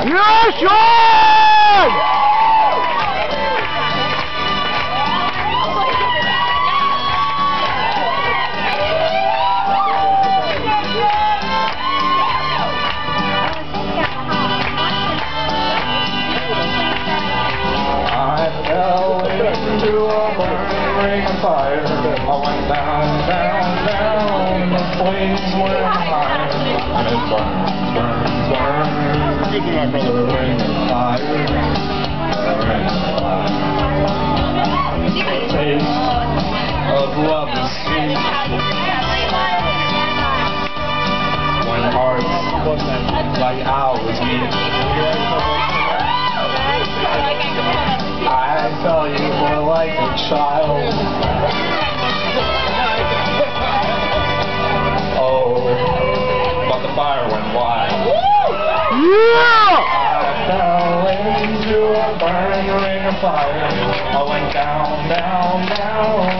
Yes, Sean! I fell into a burning ring of fire. I went down, down, down. The flames went higher. And it burned, burned, burned. Speaking of my brother, The ring of fire. The ring of fire. The taste of love is sweet. When hearts like ours meet. I tell you more like a child. Oh, but the fire went wild. Yeah! I fell into a burning ring of fire. I went down, down, down.